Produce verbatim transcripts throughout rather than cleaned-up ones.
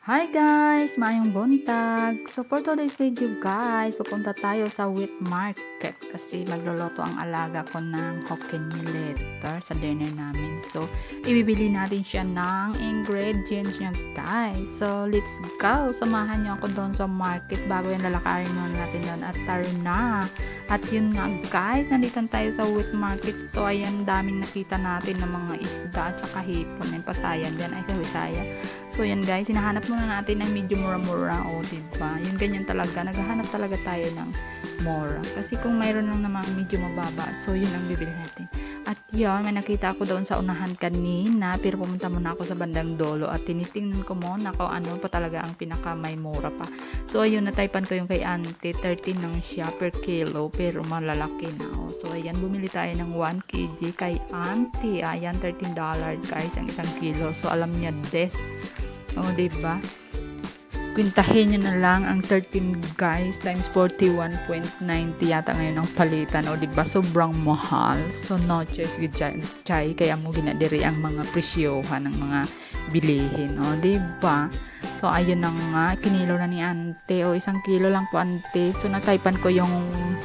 Hi guys! Maayong buntag! So for today's video guys, pupunta tayo sa wheat market kasi magluluto ang alaga ko ng Hokkien later sa dinner namin. So ibibili natin siya ng ingredients niya guys. So let's go! Samahan niyo ako doon sa market bago yan lalakarin muna natin doon at taro na. At yun nga guys, nandito tayo sa wheat market. So ayan, daming nakita natin ng mga isda at saka hipon. Yung pasayan dyan ay sa Visaya. So, yan guys, hinahanap muna natin ng medyo mura-mura. O, diba? Yung ganyan talaga. Naghahanap talaga tayo ng mura. Kasi kung mayroon lang namang medyo mababa, so yun ang bibili natin. At yun, may nakita ako doon sa unahan kanina. Pero pumunta muna ako sa bandang dolo at tinitingnan ko muna kung ano pa talaga ang pinaka may mura pa. So, ayun, nataypan ko yung kay auntie. thirteen lang siya per kilo. Pero malalaki na. O. So, ayan, bumili tayo ng one kilogram kay auntie. Ayan, thirteen dollars guys, ang isang kilo. So, alam niya, des. O, oh, diba? Kwintahin nyo na lang ang thirteen guys times forty-one point nine zero yata ngayon ang palitan. O, diba? Sobrang mahal. So, no choice good chay. Kaya mo ginadiri ang mga presyohan ng mga bilihin. O, diba? So, ayun na nga. Kinilo na ni ante. O, isang kilo lang po ante. So, nataypan ko yung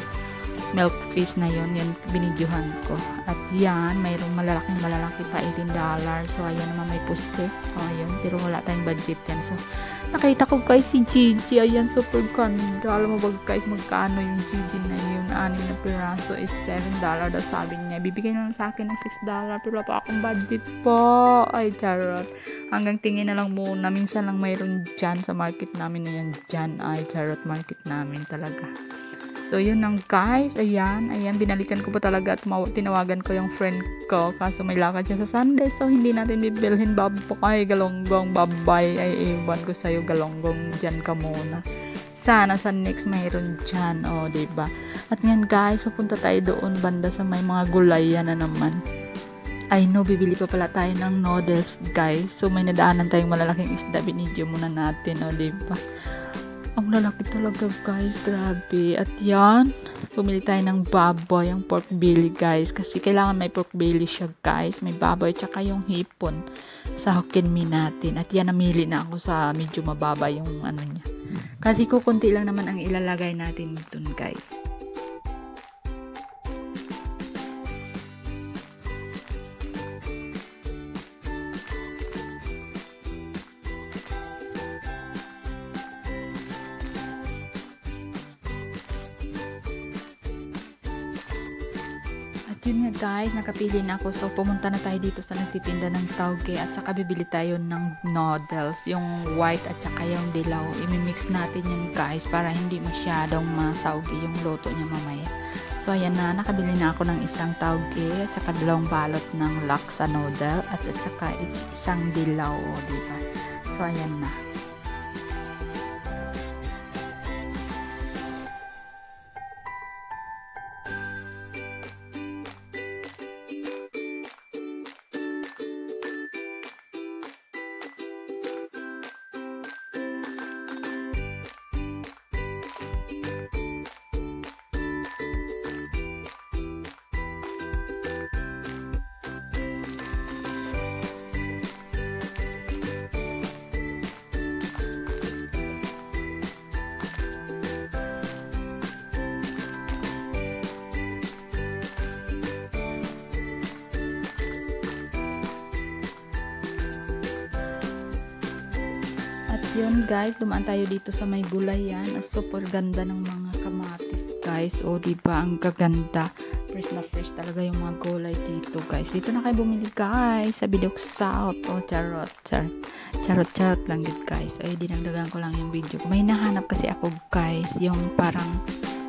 milk fish na yun, yun binidyohan ko. At yan, mayroong malalaking malalaki pa, eighteen dollars. So, ayan naman may puste. O, ayun, pero wala tayong budget yan. So, nakita ko guys si Gigi. Ayan, super ganda. Alam mo ba guys, magkano yung Gigi na yun? Anim na piraso is seven dollars daw sabi niya. Bibigay na lang sa akin ng six dollars. Pero wala pa akong budget po. Ay, charot. Hanggang tingin na lang muna. Minsan lang mayroon dyan sa market namin na yan. Dyan, ay, charot market namin talaga. So, yun lang guys. Ayan. Ayan. Binalikan ko pa talaga at tinawagan ko yung friend ko. Kaso may lakad siya sa Sunday. So, hindi natin bibilhin babay. Galonggong babay. Ay, iwan ko sa'yo galonggong. Dyan ka muna. Sana sa next mayroon dyan. O, diba? At ngayon guys, pupunta tayo doon banda sa may mga gulayan na naman. I know, bibili pa pala tayo ng noodles guys. So, may nadaanan tayong malalaking isda. Binidyo muna natin. O, diba? Ang lalaki talaga guys, grabe. At yan, pumili tayo ng baboy, yung pork belly guys. Kasi kailangan may pork belly siya guys. May baboy, tsaka yung hipon sa Hokkien Mee natin. At yan, namili na ako sa medyo mababa yung ano niya. Kasi kukunti lang naman ang ilalagay natin dun guys. At yun nga guys, nakapili na ako. So, pumunta na tayo dito sa nagtitinda ng tauge. At saka bibili tayo ng noodles. Yung white at saka yung dilaw. Imimix natin yun guys para hindi masyadong masaugi yung luto niya mamaya. So, ayan na. Nakabili na ako ng isang tauge. At saka dalawang balot ng laksa noodle. At saka isang dilaw. O, diba? So, ayan na. At yun guys, dumaan tayo dito sa may gulayan. Super ganda ng mga kamatis guys. O diba, ang gaganda. Fresh na fresh talaga yung mga gulay dito guys. Dito na kayo bumili guys sa Bidok South. O charot, charot. Charot, charot lang good guys. Ay, dinagdagan ko lang yung video ko. May nahanap kasi ako guys, yung parang